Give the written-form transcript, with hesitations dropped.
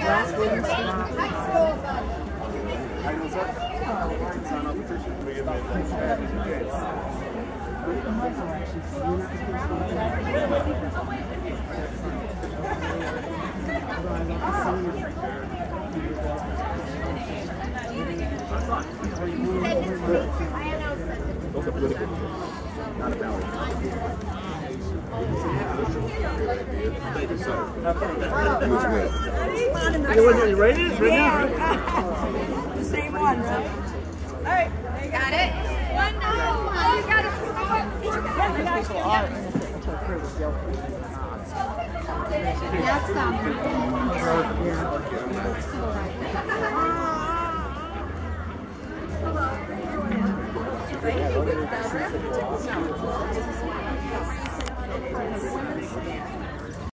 Those are political, not about it. Thank you, sir. You ready? It's right now. The same one, right? All right. Got it? One, no. Oh, you got it. That's